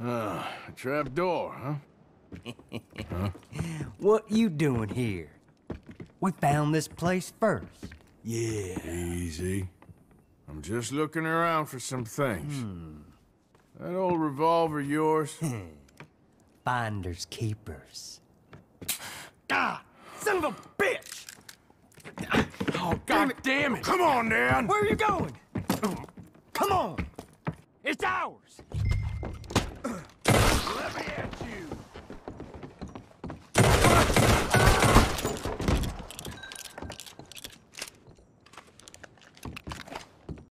A trap door, huh? What you doing here? We found this place first. Yeah. Easy. I'm just looking around for some things. That old revolver yours? Finders keepers. God, son of a bitch! Oh, God damn it! Come on, Dan! Where are you going? Come on! It's ours!